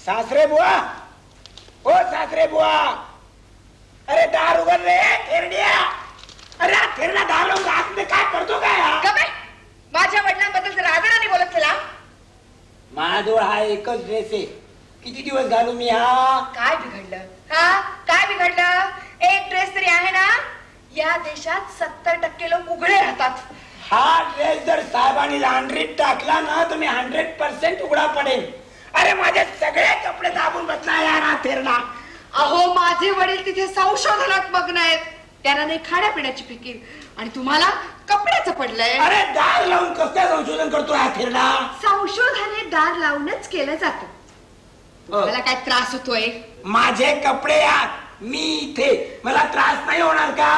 सासरे बुवा, ओ सासरे बुवा, अरे दार उघड रे थेरड्या. अरे थेरडा दार लावून आतमध्ये काय करतो काय? माझ्या वडिलांबद्दल जर आदराने बोलत चला. माझ्याजवळ हा एकच ड्रेस आहे, किती दिवस घालू मी हा? काय बिघडलं? काय बिघडलं? एक ड्रेस तरी आहे ना. या देशात 70% लोक उघडे राहतात. हा ड्रेस जर साहेबांनी लॉन्ड्रीत टाकला ना तर मी 100% उघडा पडेल. अरे माझे सगळे कपडे दाबून बसला यार हा थेरडा. अहो माझे वडील तिथे संशोधनात मग्न आहेत. त्यांना नाही खाण्यापिण्याची फिकीर आणि तुम्हाला कपड्याचं पडलंय. अरे दार लावून कसं संशोधन करतो हा थेरडा? संशोधन हे दार लावूनच केलं जातं. मला काय त्रास होतोय? माझे कपडे यात, मी इथे, मला त्रास नाही होणार का?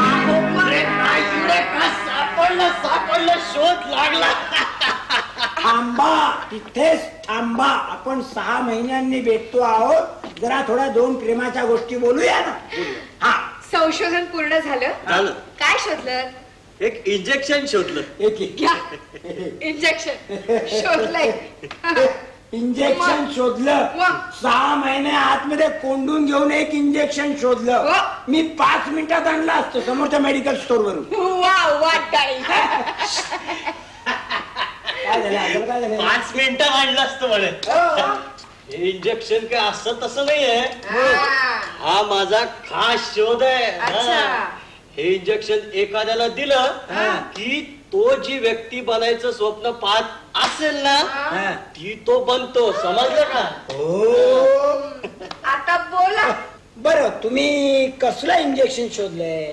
सापडलं शोध लागला. थांबा, तिथेच थांबा. आपण 6 महिन्यांनी भेटतो आहोत, जरा थोडा 2 प्रेमाच्या गोष्टी बोलूया ना. हा, संशोधन पूर्ण झालं. काय शोधलं? एक इंजेक्शन शोधलं. इंजेक्शन शोधलंय. इंजेक्शन शोधलं. 6 महिने आतमध्ये कोंडून घेऊन एक इंजेक्शन शोधलं. मी 5 मिनिटात आणलं असतो समोरच्या मेडिकल स्टोर वरून. काय झालं? 5 मिनिटात आणलं असतं म्हणे. हे इंजेक्शन काय असं तसं नाहीये. हा माझा खास शोध आहे. हे इंजेक्शन एखाद्याला दिलं की तो जी व्यक्ती बनायचं स्वप्न पाहत असेल ना ती तो बनतो. समजलं का? हो. आता बोला. बरं, तुम्ही कसलं इंजेक्शन शोधलंय?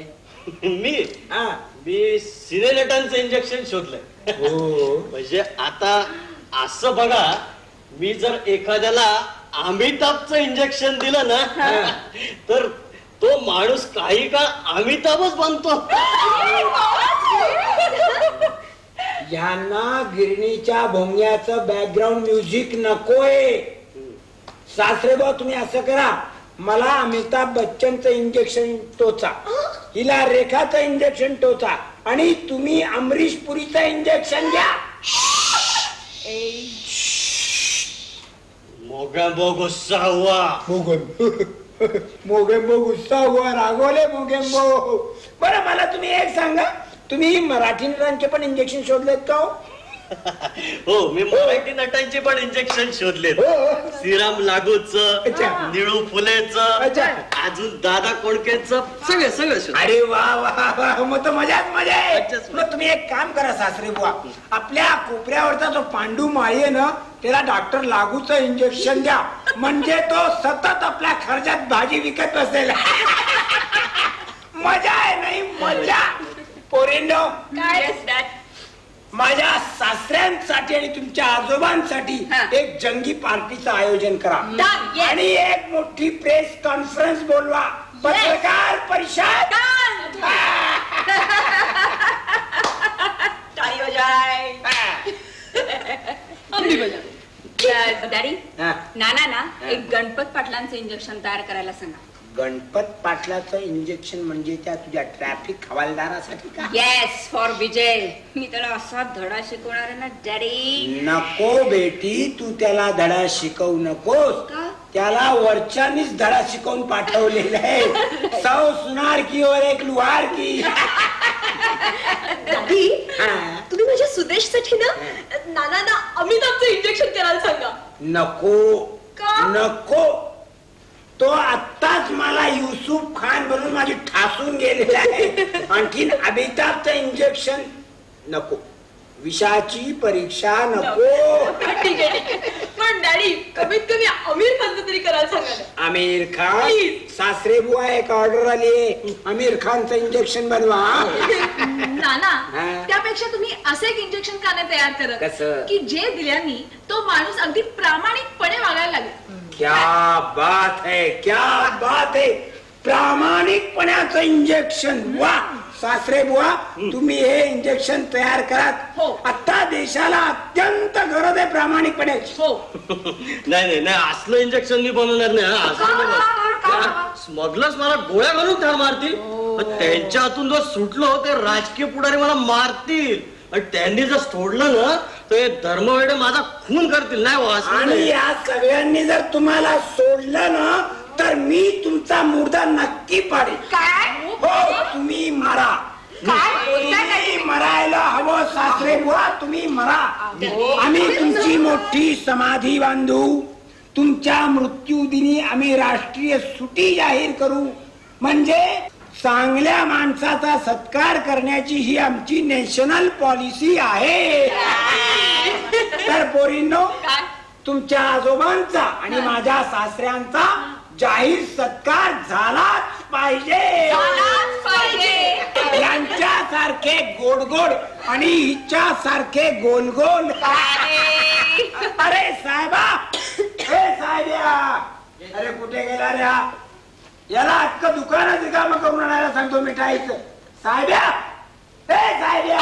मी सिनेलेटनचं इंजेक्शन शोधलंय. म्हणजे आता असं बघा, मी जर एखाद्याला अमिताभचं इंजेक्शन दिलं ना तर तो माणूस काही काळ अमिताभच बनतो. यांना गिरणीच्या भोंग्याचं बॅकग्राऊंड म्युझिक नकोय. सासरेबा तुम्ही असं करा, मला अमिताभ बच्चनचं इंजेक्शन टोचा, हिला रेखाचं इंजेक्शन टोचा आणि तुम्ही अमरीश पुरीचं इंजेक्शन घ्या. मोगेंबो गुस्सा हुआ. मोगेंबो गुस्सा हुआ, रागवले मोगेंबो. बरं मला तुम्ही एक सांगा, तुम्ही मराठी नटांचे पण इंजेक्शन शोधलेत का? हो, मी मराठी नटांचे पण इंजेक्शन शोधलेत. श्रीराम लागूचं, निळू फुलेचं, अजून दादा कोंडकेचं, सगळं. अरे वा वा वा, मग तर मजाच मजा आहे. मग तुम्ही एक काम करा सासरे बुवा, आपल्या कोपऱ्यावरचा जो पांडू माळी आहे ना त्याला डॉक्टर लागूचं इंजेक्शन द्या, म्हणजे तो सतत आपल्या खर्चात भाजी विकत बसेल. मजा आहे नाही मजा. पोरींनो, माझ्या सासऱ्यांसाठी आणि तुमच्या आजोबांसाठी एक जंगी पार्टीचं आयोजन करा आणि एक मोठी प्रेस कॉन्फरन्स बोलवा, पत्रकार परिषद. डॅडी, नाना ना एक गणपत पाटलांचं इंजेक्शन तयार करायला सांगा. गणपत पाटलाचं इंजेक्शन म्हणजे त्या तुझ्या ट्रॅफिक हवालदारासाठी का? येस, फॉर विजय. मी त्याला असा धडा शिकवणार आहे ना डॅडी. नको बेटी, तू त्याला धडा शिकवू नकोस. त्याला वरच्यानीच धडा शिकवून पाठवलेला आहे. 100 सुनार की और एक लुहार की. दादी, तुम्ही माझ्या सुदेशसाठी ना नाना अमिताभचं इंजेक्शन करायला सांगा. नको नको, तो आत्ताच मला युसुफ खान बनून माझी ठासून गेलेला आहे. आणखीन अमिताभचं इंजेक्शन नको, विषाची परीक्षा नको. ठीक आहे, पण डॅडी कमीत कमी आमिर खानचं तरी करायला सांगा. आमिर खान? सासरे बुवा एक ऑर्डर आली, आमिर खानचं इंजेक्शन बनवा. नाना, त्यापेक्षा तुम्ही असं एक इंजेक्शन का नाही तयार करत की जे दिल्याने तो माणूस अगदी प्रामाणिकपणे वागायला लागेल. क्या बात है, क्या बात है. प्रामाणिकपणाचं इंजेक्शन. वा सासरे बुवा, तुम्ही हे इंजेक्शन तयार करा. आता देशाला अत्यंत गरज आहे प्रामाणिकपणाची. नाही, असलं इंजेक्शन मी बनवणार नाही. स्मगलर्स मला गोळ्या घालून ठार मारतील. त्यांच्या हातून जो सुटलो ते राजकीय पुढारी मला मारतील. आणि त्यांनी जर सोडलं ना तर हे धर्मवेडे माझा खून करतील. नाही वास. आणि या सगळ्यांनी जर तुम्हाला सोडलं ना तर मी तुमचा मुर्दा नक्की पाडेल. काय हो, तुम्ही मरा. तुम्ही मरायला हवं सासरे बुवा, तुम्ही मरा. आम्ही तुमची मोठी समाधी बांधू. तुमच्या मृत्यूदिनी आम्ही राष्ट्रीय सुट्टी जाहीर करू. म्हणजे चांगल्या माणसाचा सत्कार करण्याची ही आमची नॅशनल पॉलिसी आहे. तर पोरींनो, तुमच्या आजोबांचा आणि माझ्या सासऱ्यांचा जाहीर सत्कार झालाच पाहिजे. यांच्यासारखे गोड गोड आणि हिच्या सारखे गोल गोल. अरे साहेबा, हे साहेब्या, अरे कुठे गेला रे हा? याला अख्खं दुकानात रिकामं करून आणायला सांगतो मिठाईचं. साहेब्या, हे साहेब्या.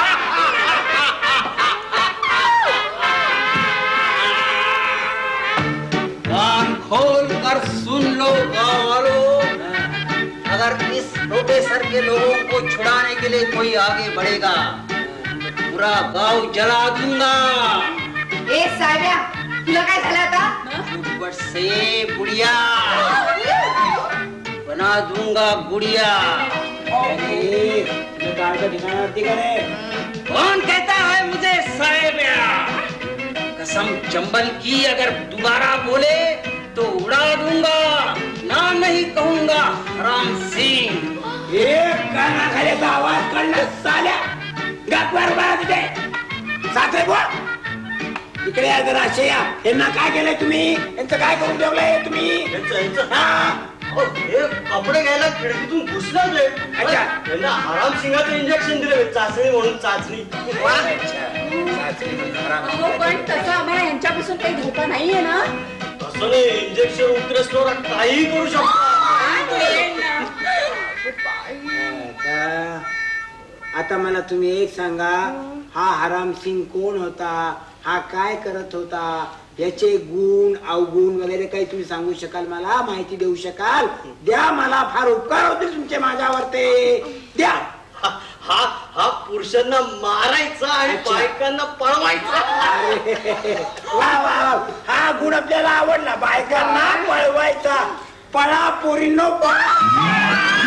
कान खोल कर सुन लो गाँव वालों, अगर इस प्रोफेसर के लोगों को छुड़ाने के लिए कोई आगे बढ़ेगा तो पूरा गांव जला दूंगा. ए साहेब्या, तुला काय झालं आता? ऊपर से बुढ़िया बना दूंगा गुड़िया. कौन कहता है मुझे साहेब्या? कसम चंबल की अगर दोबारा बोले तो उड़ा दूंगा. नाम नहीं कहूंगा, राम सिंह. एक कानाखालीचा आवाज काढला साल्या. गप्पार बघा तिथे. सासरे बुवा, इकडे या जरा. असे या. यांना काय केलंय तुम्ही? यांचं काय करून ठेवलंय तुम्ही? हे कपडे घ्यायला खिडकीतून घुसले. अच्छा. त्यांना आराम सिंगाचं इंजेक्शन दिलं, चाचणी म्हणून चाचणी. पण तसं आम्हाला यांच्यापासून काही धोका नाहीये ना? तसं नाही, इंजेक्शन उतरसलो काही करू शकतो. आता मला तुम्ही एक सांगा, हा हराम सिंग कोण होता? हा काय करत होता? याचे गुण अवगुण वगैरे काही तुम्ही सांगू शकाल? मला माहिती देऊ शकाल? द्या, मला फार उपकार होतील तुमचे माझ्यावर. ते द्या. हा पुरुषांना मारायचा आणि बायकांना पळवायचा. वा वा, हा गुण आपल्याला आवडला. बायकांना पळवायचा. पळा पोरींनो, पळा.